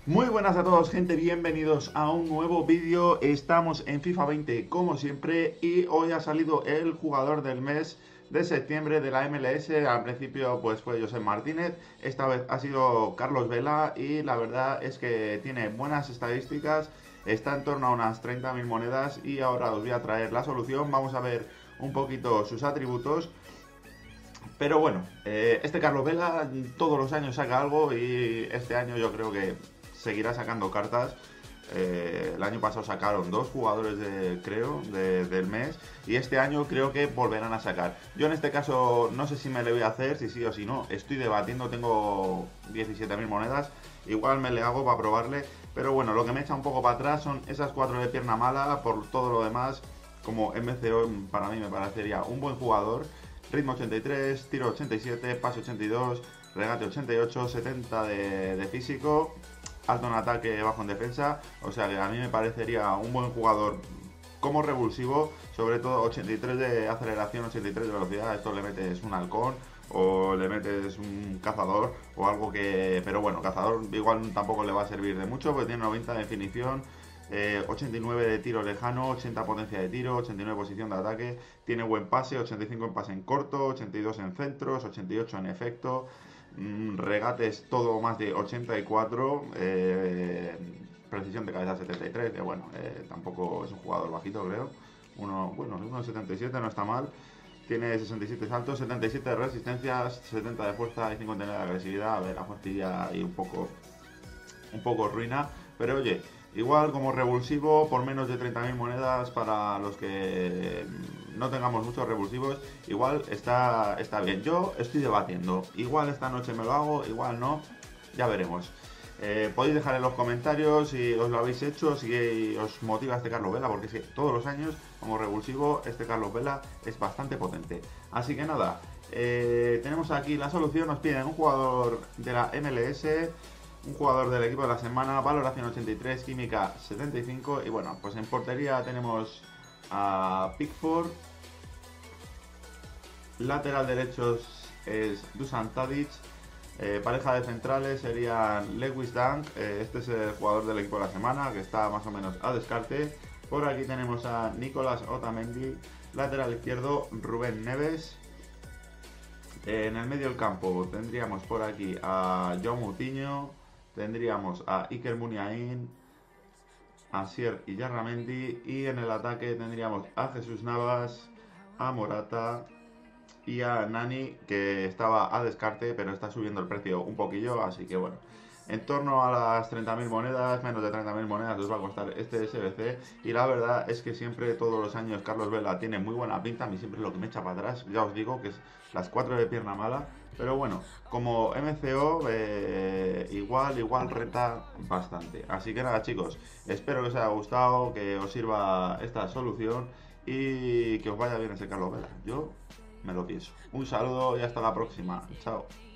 Muy buenas a todos, gente, bienvenidos a un nuevo vídeo. Estamos en FIFA 20 como siempre y hoy ha salido el jugador del mes de septiembre de la MLS. Al principio pues fue José Martínez, esta vez ha sido Carlos Vela y la verdad es que tiene buenas estadísticas, está en torno a unas 30.000 monedas y ahora os voy a traer la solución. Vamos a ver un poquito sus atributos. Pero bueno, este Carlos Vela todos los años saca algo y este año yo creo que seguirá sacando cartas. El año pasado sacaron dos jugadores del mes y este año creo que volverán a sacar. Yo en este caso no sé si me le voy a hacer, si sí o si no. Estoy debatiendo, tengo 17.000 monedas. Igual me le hago para probarle. Pero bueno, lo que me echa un poco para atrás son esas 4 de pierna mala. Por todo lo demás, como MCO para mí me parecería un buen jugador. Ritmo 83, tiro 87, pase 82, regate 88, 70 de físico, alto en ataque, bajo en defensa. O sea que a mí me parecería un buen jugador como revulsivo, sobre todo 83 de aceleración, 83 de velocidad. Esto le metes un halcón o le metes un cazador o algo que... Pero bueno, cazador igual tampoco le va a servir de mucho porque tiene 90 de definición. 89 de tiro lejano, 80 potencia de tiro, 89 posición de ataque, tiene buen pase, 85 en pase en corto, 82 en centros, 88 en efecto, regates todo más de 84, precisión de cabeza 73, que bueno, tampoco es un jugador bajito creo, bueno, 1,77 no está mal. Tiene 67 saltos, 77 de resistencia, 70 de fuerza y 59 de agresividad. A ver, la fuerza y un poco ruina, pero oye, igual como revulsivo por menos de 30.000 monedas para los que no tengamos muchos revulsivos, igual está bien. Yo estoy debatiendo, igual esta noche me lo hago, igual no, ya veremos. Podéis dejar en los comentarios si os lo habéis hecho, si os motiva este Carlos Vela, porque sí, todos los años como revulsivo este Carlos Vela es bastante potente. Así que nada, tenemos aquí la solución. Nos piden un jugador de la MLS, un jugador del equipo de la semana, valoración 83, química 75 y bueno, pues en portería tenemos a Pickford, lateral derechos es Dusan Tadic, pareja de centrales serían Lewis Dunk, este es el jugador del equipo de la semana que está más o menos a descarte. Por aquí tenemos a Nicolás Otamendi, lateral izquierdo Rubén Neves. En el medio del campo tendríamos por aquí a João Moutinho, tendríamos a Iker Muniain, a Sier y Yarramendi, y en el ataque tendríamos a Jesús Navas, a Morata y a Nani, que estaba a descarte pero está subiendo el precio un poquillo, así que bueno, en torno a las 30.000 monedas, menos de 30.000 monedas os va a costar este SBC. Y la verdad es que siempre, todos los años, Carlos Vela tiene muy buena pinta. A mí siempre es lo que me echa para atrás, ya os digo que es las 4 de pierna mala. Pero bueno, como MCO, igual renta bastante. Así que nada, chicos, espero que os haya gustado, que os sirva esta solución y que os vaya bien ese Carlos Vela. Yo me lo pienso. Un saludo y hasta la próxima. Chao.